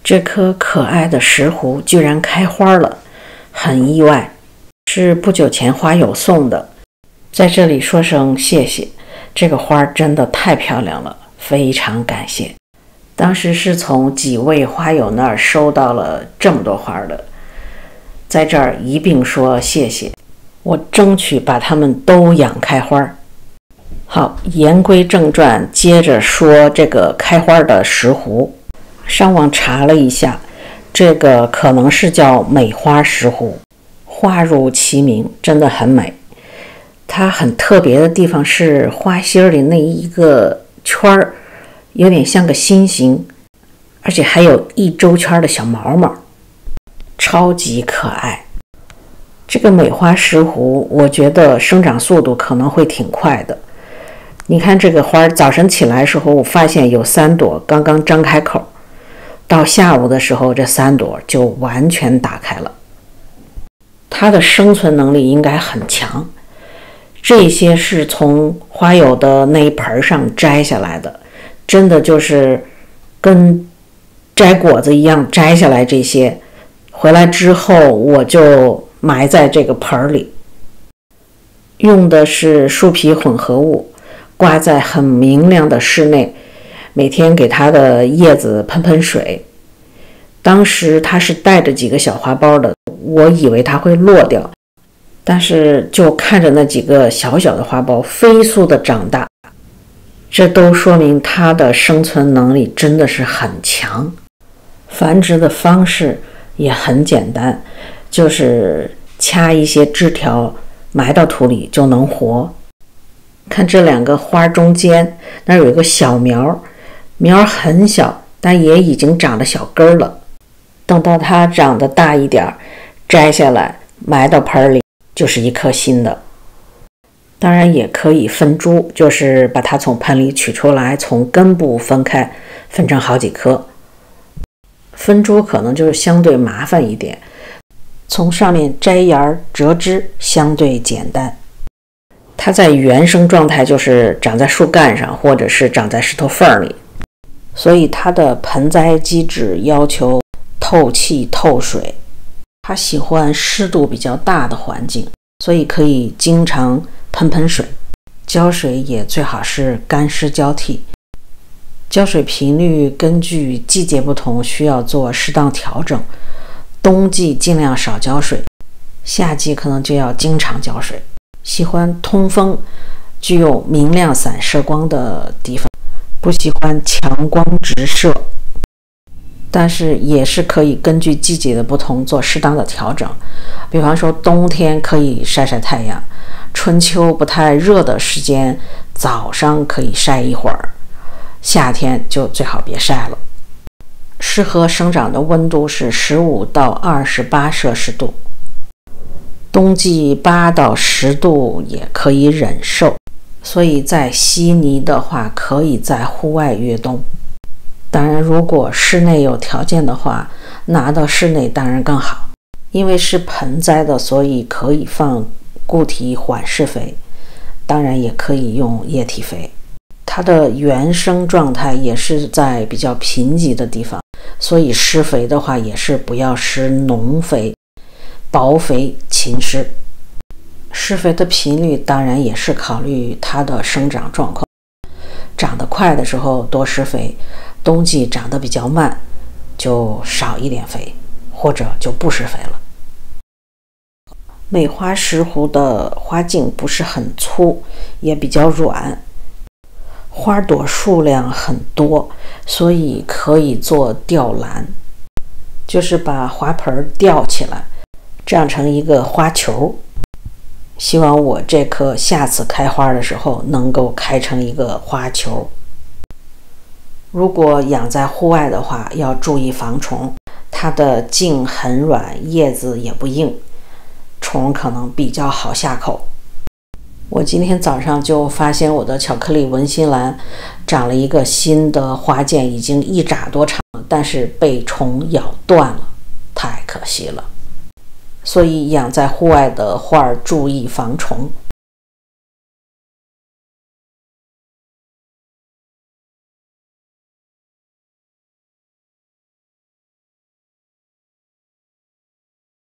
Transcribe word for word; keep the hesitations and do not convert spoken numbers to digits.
这棵可爱的石斛居然开花了，很意外，是不久前花友送的，在这里说声谢谢，这个花真的太漂亮了，非常感谢。当时是从几位花友那儿收到了这么多花的，在这儿一并说谢谢，我争取把它们都养开花。好，言归正传，接着说这个开花的石斛。上网查了一下，这个可能是叫美花石斛，花如其名，真的很美。它很特别的地方是花心里那一个圈儿，有点像个心形，而且还有一周圈的小毛毛，超级可爱。这个美花石斛，我觉得生长速度可能会挺快的。你看这个花，早晨起来的时候，我发现有三朵刚刚张开口，到下午的时候，这三朵就完全打开了。它的生存能力应该很强。这些是从花友的那一盆上摘下来的，真的就是跟摘果子一样摘下来这些，回来之后我就埋在这个盆里，用的是树皮混合物，挂在很明亮的室内，每天给它的叶子喷喷水。当时它是带着几个小花苞的，我以为它会落掉，但是就看着那几个小小的花苞飞速的长大，这都说明它的生存能力真的是很强。繁殖的方式也很简单，就是掐一些枝条埋到土里就能活。看这两个花中间那有一个小苗，苗很小，但也已经长了小根了。等到它长得大一点，摘下来埋到盆里，就是一颗新的。当然也可以分株，就是把它从盆里取出来，从根部分开，分成好几颗。分株可能就是相对麻烦一点，从上面摘芽折枝相对简单。它在原生状态就是长在树干上，或者是长在石头缝里，所以它的盆栽基质要求透气透水，它喜欢湿度比较大的环境，所以可以经常喷喷水，浇水也最好是干湿交替。浇水频率根据季节不同需要做适当调整，冬季尽量少浇水，夏季可能就要经常浇水。喜欢通风、具有明亮散射光的地方，不喜欢强光直射，但是也是可以根据季节的不同做适当的调整。比方说冬天可以晒晒太阳，春秋不太热的时间早上可以晒一会儿，夏天就最好别晒了。适合生长的温度是十五到二十八摄氏度，冬季八到十度也可以忍受，所以在悉尼的话可以在户外越冬。当然如果室内有条件的话，拿到室内当然更好。因为是盆栽的，所以可以放固体缓释肥，当然也可以用液体肥。它的原生状态也是在比较贫瘠的地方，所以施肥的话也是不要施浓肥，薄肥勤施。施肥的频率当然也是考虑它的生长状况，长得快的时候多施肥，冬季长得比较慢就少一点肥，或者就不施肥了。美花石斛的花茎不是很粗，也比较软，花朵数量很多，所以可以做吊篮，就是把花盆吊起来，这样成一个花球。希望我这棵下次开花的时候能够开成一个花球。如果养在户外的话，要注意防虫，它的茎很软，叶子也不硬，虫可能比较好下口。我今天早上就发现我的巧克力文心兰长了一个新的花剑，已经一拃多长，但是被虫咬断了，太可惜了。所以养在户外的花注意防虫。